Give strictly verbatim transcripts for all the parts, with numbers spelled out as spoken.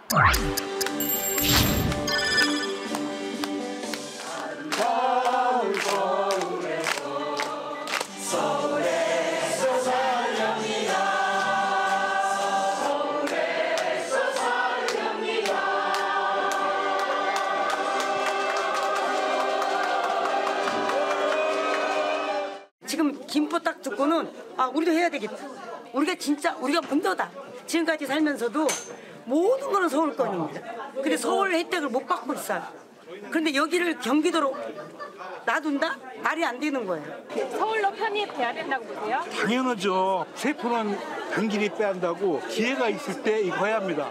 지금 김포 딱 듣고는 아 우리도 해야 되겠다. 우리가 진짜 우리가 문도다. 지금까지 살면서도 모든 거는 서울 건입니다. 근데 서울 혜택을 못 받고 있어요. 그런데 여기를 경기도로 놔둔다? 말이 안 되는 거예요. 서울로 편입돼야 된다고 보세요? 당연하죠. 세포는 단길이 빼한다고 기회가 있을 때 이거 해야 합니다.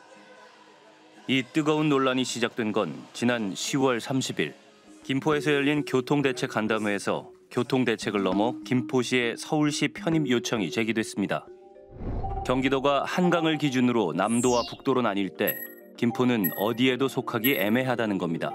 이 뜨거운 논란이 시작된 건 지난 시월 삼십일 김포에서 열린 교통대책 간담회에서 교통대책을 넘어 김포시의 서울시 편입 요청이 제기됐습니다. 경기도가 한강을 기준으로 남도와 북도로 나뉠 때 김포는 어디에도 속하기 애매하다는 겁니다.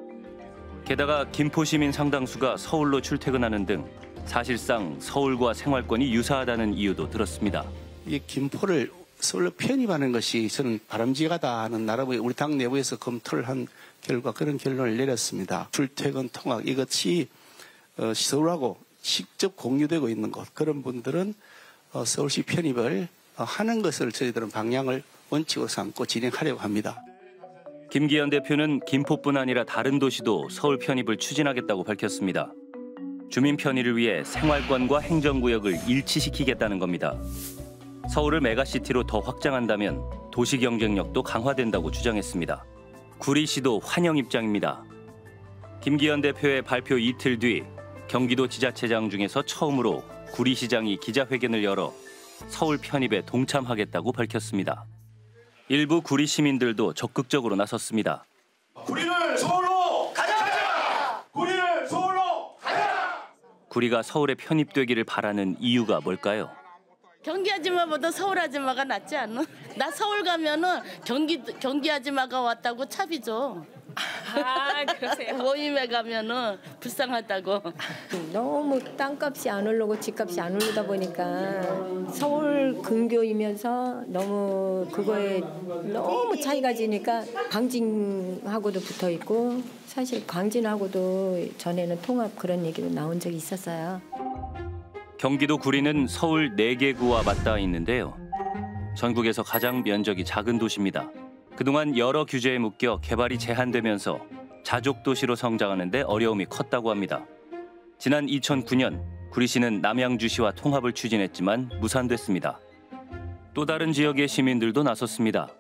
게다가 김포 시민 상당수가 서울로 출퇴근하는 등 사실상 서울과 생활권이 유사하다는 이유도 들었습니다. 이 김포를 서울로 편입하는 것이 저는 바람직하다 하는 나름의 우리 당 내부에서 검토를 한 결과 그런 결론을 내렸습니다. 출퇴근 통학 이것이 어, 서울하고 직접 공유되고 있는 곳 그런 분들은 어, 서울시 편입을 어, 하는 것을 저희들은 방향을 원칙으로 삼고 진행하려고 합니다. 김기현 대표는 김포뿐 아니라 다른 도시도 서울 편입을 추진하겠다고 밝혔습니다. 주민 편의를 위해 생활권과 행정구역을 일치시키겠다는 겁니다. 서울을 메가시티로 더 확장한다면 도시 경쟁력도 강화된다고 주장했습니다. 구리시도 환영 입장입니다. 김기현 대표의 발표 이틀 뒤 경기도 지자체장 중에서 처음으로 구리시장이 기자회견을 열어 서울 편입에 동참하겠다고 밝혔습니다. 일부 구리 시민들도 적극적으로 나섰습니다. 구리를 서울로 가자! 구리를 서울로 가자! 구리가 서울에 편입되기를 바라는 이유가 뭘까요? 경기 아줌마보다 서울 아줌마가 낫지 않나? 나 서울 가면은 경기 경기 아줌마가 왔다고 차비죠. 아, 그러세요? 모임에 가면은 불쌍하다고. 너무 땅값이 안 오르고 집값이 안 오르다 보니까 서울 근교이면서 너무 그거에 너무 차이가 지니까 광진하고도 붙어 있고 사실 광진하고도 전에는 통합 그런 얘기도 나온 적이 있었어요. 경기도 구리는 서울 네 개 구와 맞닿아 있는데요. 전국에서 가장 면적이 작은 도시입니다. 그동안 여러 규제에 묶여 개발이 제한되면서 자족 도시로 성장하는 데 어려움이 컸다고 합니다. 지난 이천구 년 구리시는 남양주시와 통합을 추진했지만 무산됐습니다. 또 다른 지역의 시민들도 나섰습니다.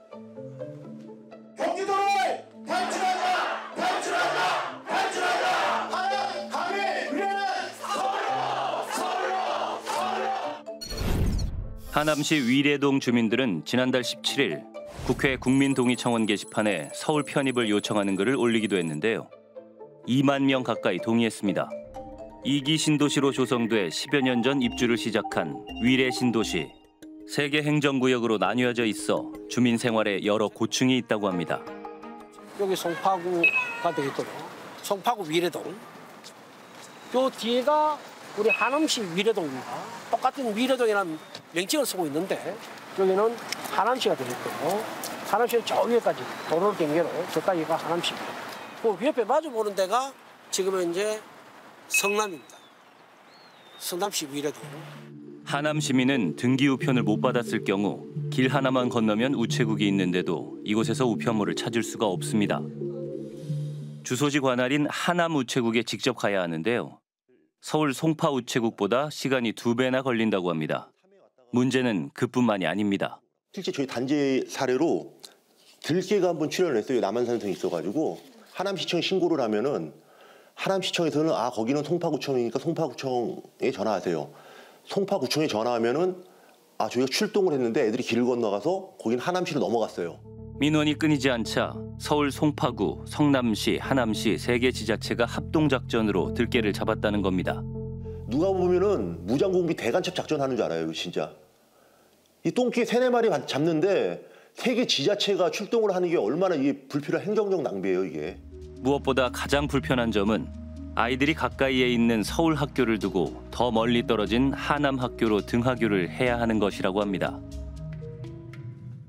경기도를 탈출하자! 탈출하자! 탈출하자! 하나, 강해! 우리는 서울로! 서울로! 서울로! 하남시 위례동 주민들은 지난달 십칠 일 국회 국민동의청원 게시판에 서울 편입을 요청하는 글을 올리기도 했는데요. 이만 명 가까이 동의했습니다. 이 기 신도시로 조성돼 십여 년 전 입주를 시작한 위례 신도시. 세 개 행정구역으로 나뉘어져 있어 주민 생활에 여러 고충이 있다고 합니다. 여기 송파구가 되겠도록 송파구 위례동. 요 뒤에가 우리 하남시 위례동입니다. 똑같은 위례동이라는 명칭을 쓰고 있는데 여기는 하남시가 되겠고 하남시는 저 위에까지 도로 경계로 저까지가 하남시입니다. 그 옆에 마주 보는 데가 지금은 이제 성남입니다. 성남시 위례동. 하남 시민은 등기 우편을 못 받았을 경우 길 하나만 건너면 우체국이 있는데도 이곳에서 우편물을 찾을 수가 없습니다. 주소지 관할인 하남 우체국에 직접 가야 하는데요. 서울 송파 우체국보다 시간이 두 배나 걸린다고 합니다. 문제는 그뿐만이 아닙니다. 실제 저희 단지 사례로 들깨가 한번 출연을 했어요. 남한산성이 있어가지고 하남시청에 신고를 하면은 하남시청에서는 아 거기는 송파구청이니까 송파구청에 전화하세요. 송파구청에 전화하면은 아 저희가 출동을 했는데 애들이 길을 건너가서 거긴 하남시로 넘어갔어요. 민원이 끊이지 않자 서울 송파구, 성남시, 하남시 세 개 지자체가 합동작전으로 들깨를 잡았다는 겁니다. 누가 보면은 무장공비 대간첩 작전하는 줄 알아요, 진짜. 이 똥개 세네 마리 잡는데 세 개 지자체가 출동을 하는 게 얼마나 이게 불필요한 행정적 낭비예요, 이게. 무엇보다 가장 불편한 점은 아이들이 가까이에 있는 서울 학교를 두고 더 멀리 떨어진 하남 학교로 등하교를 해야 하는 것이라고 합니다.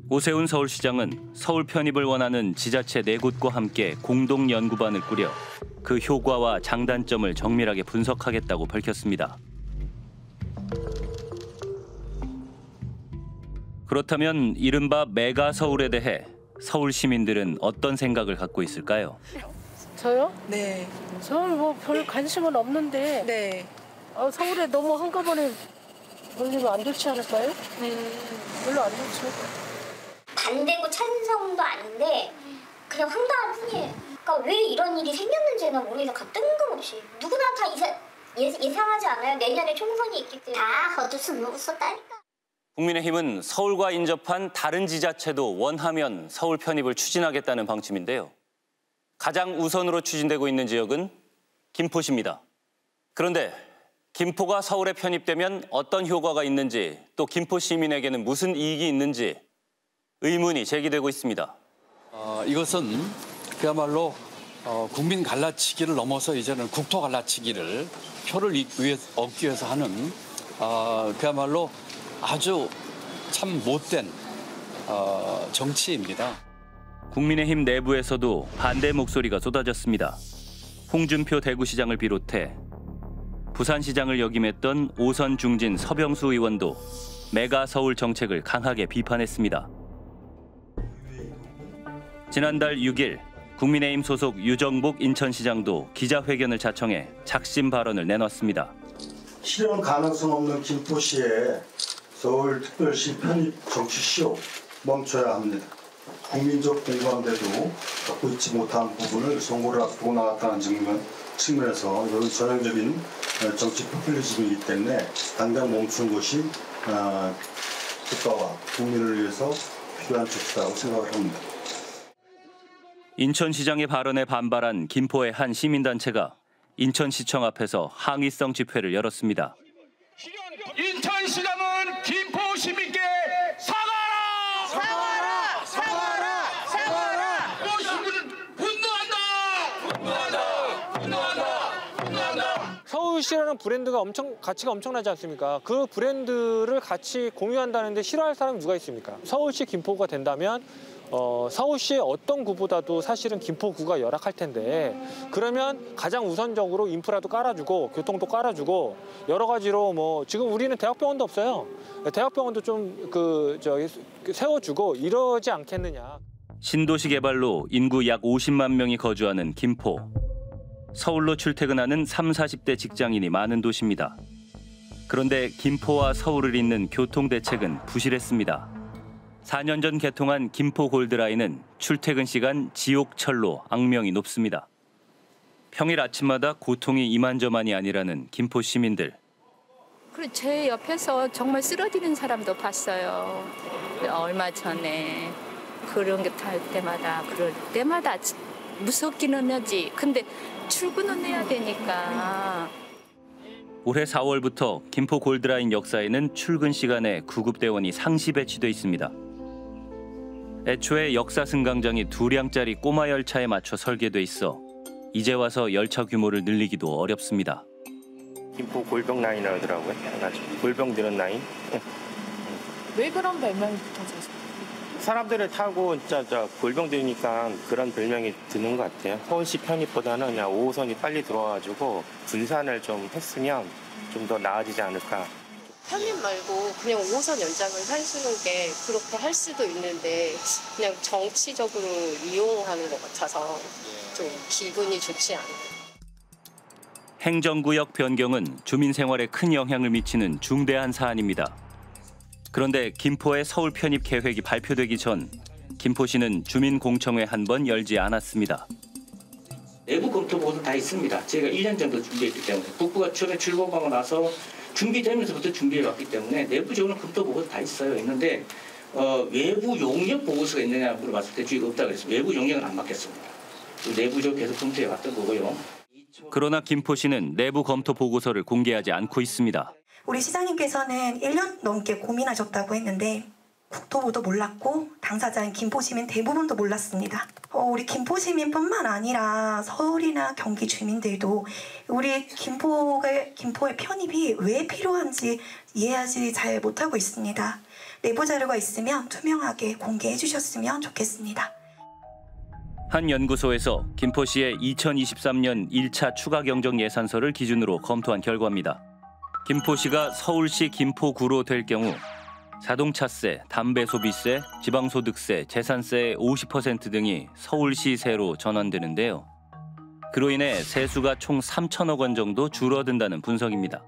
오세훈 서울시장은 서울 편입을 원하는 지자체 네 곳과 함께 공동 연구반을 꾸려 그 효과와 장단점을 정밀하게 분석하겠다고 밝혔습니다. 그렇다면 이른바 메가 서울에 대해 서울 시민들은 어떤 생각을 갖고 있을까요? 저요? 네. 저는 뭐 별 관심은 없는데 네. 어, 서울에 너무 한꺼번에 몰리면 안 좋지 않을까요? 네. 별로 안 좋죠. 반대고 찬성도 아닌데 그냥 황당할 뿐이에요. 그러니까 왜 이런 일이 생겼는지는 모르겠어요. 뜬금없이. 누구나 다 이사, 예, 예상하지 않아요? 내년에 총선이 있기 때문에. 다 거둘 수 없었다니까. 국민의힘은 서울과 인접한 다른 지자체도 원하면 서울 편입을 추진하겠다는 방침인데요. 가장 우선으로 추진되고 있는 지역은 김포시입니다. 그런데 김포가 서울에 편입되면 어떤 효과가 있는지, 또 김포 시민에게는 무슨 이익이 있는지 의문이 제기되고 있습니다. 어, 이것은 그야말로 어, 국민 갈라치기를 넘어서 이제는 국토 갈라치기를 표를 위해, 얻기 위해서 하는 어, 그야말로 아주 참 못된 어, 정치입니다. 국민의힘 내부에서도 반대 목소리가 쏟아졌습니다. 홍준표 대구시장을 비롯해 부산시장을 역임했던 오선 중진 서병수 의원도 메가 서울 정책을 강하게 비판했습니다. 지난달 육 일 국민의힘 소속 유정복 인천시장도 기자회견을 자청해 작심 발언을 내놨습니다. 실현 가능성 없는 김포시의 서울특별시 편입 정치 시효 멈춰야 합니다. 국민적 공감대도 갖고 있지 못한 부분을 선거를 앞두고 나갔다는 측면, 측면에서 이런 전형적인 정치 포퓰리즘이기 때문에 당장 멈추는 것이 어, 국가와 국민을 위해서 필요한 조치라고 생각을 합니다. 인천시장의 발언에 반발한 김포의 한 시민단체가 인천시청 앞에서 항의성 집회를 열었습니다. 인천시장은 김포 시민께 사과하라! 사과하라! 사과하라! 사과하라! 김포 시민은 분노한다! 분노한다! 분노한다! 분노한다! 서울시라는 브랜드가 엄청 가치가 엄청나지 않습니까? 그 브랜드를 같이 공유한다는데 싫어할 사람이 누가 있습니까? 서울시 김포구가 된다면 어, 서울시의 어떤 구보다도 사실은 김포구가 열악할 텐데 그러면 가장 우선적으로 인프라도 깔아주고 교통도 깔아주고 여러 가지로 뭐 지금 우리는 대학병원도 없어요. 대학병원도 좀 그 저기 세워주고 이러지 않겠느냐. 신도시 개발로 인구 약 오십만 명이 거주하는 김포. 서울로 출퇴근하는 삼사십 대 직장인이 많은 도시입니다. 그런데 김포와 서울을 잇는 교통대책은 부실했습니다. 사 년 전 개통한 김포 골드라인은 출퇴근 시간 지옥철로 악명이 높습니다. 평일 아침마다 고통이 이만저만이 아니라는 김포 시민들. 그리고 제 옆에서 정말 쓰러지는 사람도 봤어요. 얼마 전에 그런 게 탈 때마다 그럴 때마다 무섭기는 하지. 근데 출근은 해야 되니까. 올해 사월부터 김포 골드라인 역사에는 출근 시간에 구급대원이 상시 배치돼 있습니다. 애초에 역사 승강장이 두 량짜리 꼬마 열차에 맞춰 설계돼 있어 이제 와서 열차 규모를 늘리기도 어렵습니다. 김포 골병 라인이라고 하더라고요. 골병 드는 라인. 왜 그런 별명이 붙어져서? 사람들을 타고 진짜 저 골병 들으니까 그런 별명이 드는 것 같아요. 서울시 편입보다는 그냥 오 호선이 빨리 들어와가지고 분산을 좀 했으면 좀 더 나아지지 않을까. 편입 말고 그냥 오 호선 연장을 해주는 게 그렇게 할 수도 있는데 그냥 정치적으로 이용하는 것 같아서 좀 기분이 좋지 않아요. 행정구역 변경은 주민 생활에 큰 영향을 미치는 중대한 사안입니다. 그런데 김포의 서울 편입 계획이 발표되기 전 김포시는 주민공청회 한 번 열지 않았습니다. 내부 검토 보고도 다 있습니다. 제가 일 년 정도 준비했기 때문에 국부가 처음에 출범하고 나서 준비되면서부터 준비해왔기 때문에 내부적으로 검토 보고도 다 있어요. 있는데 어, 외부 용역 보고서가 있느냐 물어봤을 때 주의가 없다고 그랬어요. 외부 용역은 안 받겠습니다. 내부적으로 계속 검토해왔던 거고요. 그러나 김포시는 내부 검토 보고서를 공개하지 않고 있습니다. 우리 시장님께서는 일 년 넘게 고민하셨다고 했는데 국토부도 몰랐고 당사자인 김포시민 대부분도 몰랐습니다. 어, 우리 김포시민뿐만 아니라 서울이나 경기 주민들도 우리 김포의, 김포의 편입이 왜 필요한지 이해하지 잘 못하고 있습니다. 내부 자료가 있으면 투명하게 공개해 주셨으면 좋겠습니다. 한 연구소에서 김포시의 이천이십삼 년 일 차 추가 경정 예산서를 기준으로 검토한 결과입니다. 김포시가 서울시 김포구로 될 경우 자동차세, 담배 소비세, 지방소득세, 재산세의 오십 퍼센트 등이 서울시 세로 전환되는데요. 그로 인해 세수가 총 삼천억 원 정도 줄어든다는 분석입니다.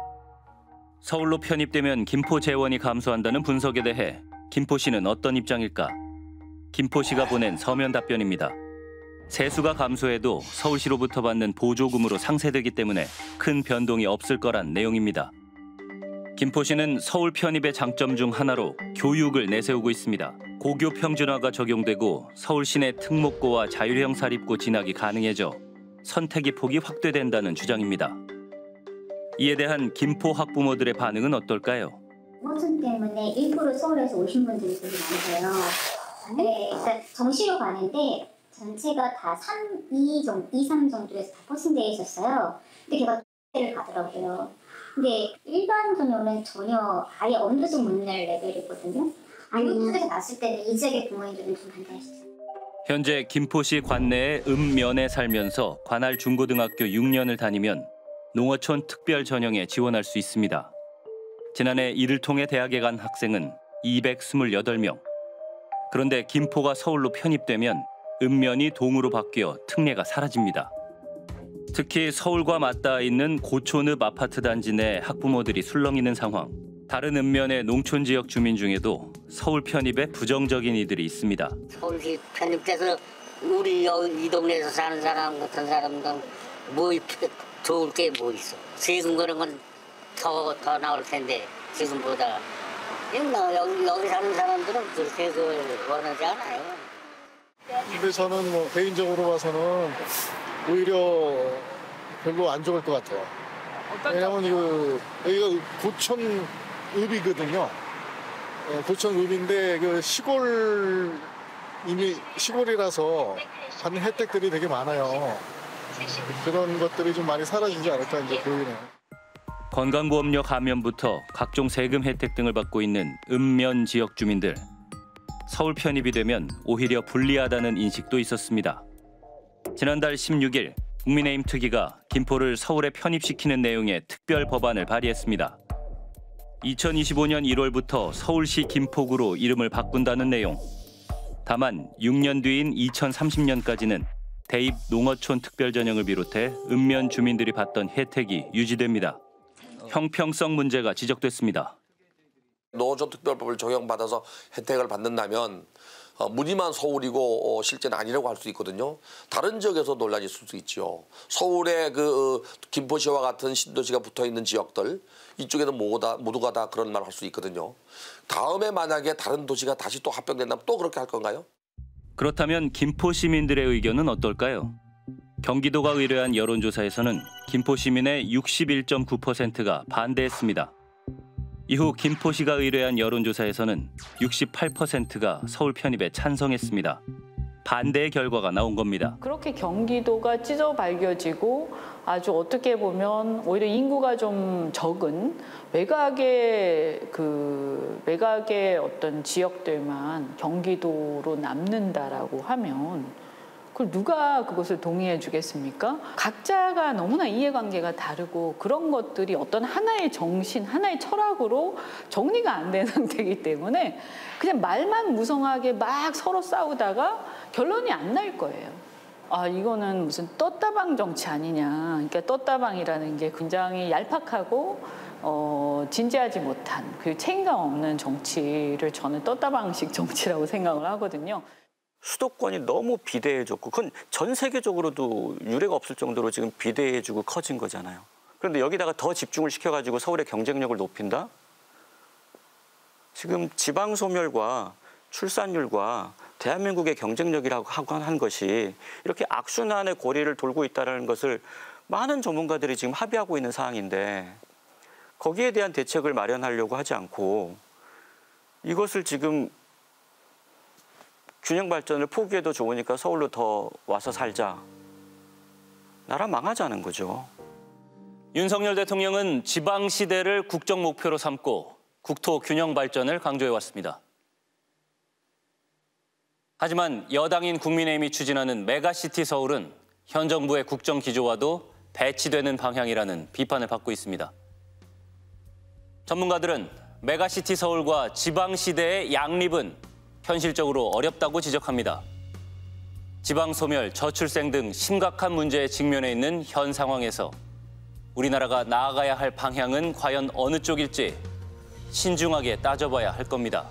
서울로 편입되면 김포 재원이 감소한다는 분석에 대해 김포시는 어떤 입장일까? 김포시가 보낸 서면 답변입니다. 세수가 감소해도 서울시로부터 받는 보조금으로 상쇄되기 때문에 큰 변동이 없을 거란 내용입니다. 김포시는 서울 편입의 장점 중 하나로 교육을 내세우고 있습니다. 고교 평준화가 적용되고 서울 시내 특목고와 자율형 사립고 진학이 가능해져 선택의 폭이 확대된다는 주장입니다. 이에 대한 김포 학부모들의 반응은 어떨까요? 노천 때문에 일부러 서울에서 오신 분들이 되게 많아요. 네, 그러니까 정시로 가는데 전체가 다 삼, 이, 이, 삼 정도에서 다 포진되어 있었어요. 근데 걔가 를 가더라고요. 근데 일반 전형은 전혀 아예 엄두도 못 낼 레벨이거든요. 아니, 이쪽에서 났을 때는 이 지역의 부모님들은 좀 반대하셨어요. 현재 김포시 관내의 읍면에 살면서 관할 중고등학교 육 년을 다니면 농어촌 특별 전형에 지원할 수 있습니다. 지난해 이를 통해 대학에 간 학생은 이백이십팔 명. 그런데 김포가 서울로 편입되면 읍면이 동으로 바뀌어 특례가 사라집니다. 특히 서울과 맞닿아 있는 고촌읍 아파트 단지 내 학부모들이 술렁이는 상황. 다른 읍면의 농촌 지역 주민 중에도 서울 편입에 부정적인 이들이 있습니다. 서울시 편입돼서 우리 여기 이 동네에서 사는 사람 같은 사람들 뭐 좋을 게 뭐 있어. 세금 그런 건 더 더 나올 텐데 지금보다. 여기, 여기 사는 사람들은 그렇게 그걸 원하지 않아요. 근데 저는 뭐 개인적으로 봐서는 오히려 별로 안 좋을 것 같아요. 왜냐면 그 여기가 고촌읍이거든요. 고촌읍인데 그 시골 이미 시골이라서 받는 혜택들이 되게 많아요. 그런 것들이 좀 많이 사라지지 않을까 이제 보이네요. 건강보험료 감면부터 각종 세금 혜택 등을 받고 있는 읍면 지역 주민들. 서울 편입이 되면 오히려 불리하다는 인식도 있었습니다. 지난달 십육 일 국민의힘 특위가 김포를 서울에 편입시키는 내용의 특별 법안을 발의했습니다. 이천이십오 년 일월부터 서울시 김포구로 이름을 바꾼다는 내용. 다만 육 년 뒤인 이천삼십 년까지는 대입 농어촌 특별전형을 비롯해 읍면 주민들이 받던 혜택이 유지됩니다. 형평성 문제가 지적됐습니다. 농어촌 특별법을 적용받아서 혜택을 받는다면 어, 무늬만 서울이고 어, 실제는 아니라고 할 수 있거든요. 다른 지역에서 논란이 있을 수 있죠. 서울에 그 어, 김포시와 같은 신도시가 붙어 있는 지역들 이쪽에는 모두가, 모두가 다 그런 말 할 수 있거든요. 다음에 만약에 다른 도시가 다시 또 합병된다면 또 그렇게 할 건가요? 그렇다면 김포 시민들의 의견은 어떨까요? 경기도가 의뢰한 여론조사에서는 김포 시민의 육십일 점 구 퍼센트가 반대했습니다. 이후 김포시가 의뢰한 여론조사에서는 육십팔 퍼센트가 서울 편입에 찬성했습니다. 반대의 결과가 나온 겁니다. 그렇게 경기도가 찢어 발겨지고 아주 어떻게 보면 오히려 인구가 좀 적은 외곽의 그 외곽의 어떤 지역들만 경기도로 남는다라고 하면 그걸 누가 그것을 동의해 주겠습니까? 각자가 너무나 이해관계가 다르고 그런 것들이 어떤 하나의 정신, 하나의 철학으로 정리가 안 된 상태이기 때문에 그냥 말만 무성하게 막 서로 싸우다가 결론이 안 날 거예요. 아, 이거는 무슨 떴다방 정치 아니냐. 그러니까 떴다방이라는 게 굉장히 얄팍하고 어, 진지하지 못한 그리고 책임감 없는 정치를 저는 떴다방식 정치라고 생각을 하거든요. 수도권이 너무 비대해졌고 그건 전 세계적으로도 유례가 없을 정도로 지금 비대해지고 커진 거잖아요. 그런데 여기다가 더 집중을 시켜가지고 서울의 경쟁력을 높인다? 지금 지방 소멸과 출산율과 대한민국의 경쟁력이라고 하고 한 것이 이렇게 악순환의 고리를 돌고 있다는 것을 많은 전문가들이 지금 합의하고 있는 사항인데 거기에 대한 대책을 마련하려고 하지 않고 이것을 지금 균형 발전을 포기해도 좋으니까 서울로 더 와서 살자. 나라 망하자는 거죠. 윤석열 대통령은 지방시대를 국정 목표로 삼고 국토 균형 발전을 강조해왔습니다. 하지만 여당인 국민의힘이 추진하는 메가시티 서울은 현 정부의 국정 기조와도 배치되는 방향이라는 비판을 받고 있습니다. 전문가들은 메가시티 서울과 지방시대의 양립은 현실적으로 어렵다고 지적합니다. 지방 소멸, 저출생 등 심각한 문제에 직면해 있는 현 상황에서 우리나라가 나아가야 할 방향은 과연 어느 쪽일지 신중하게 따져봐야 할 겁니다.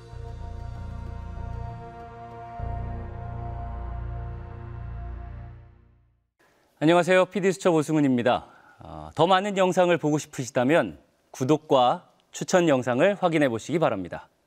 안녕하세요. 피디수첩 오승훈입니다. 어, 더 많은 영상을 보고 싶으시다면 구독과 추천 영상을 확인해 보시기 바랍니다.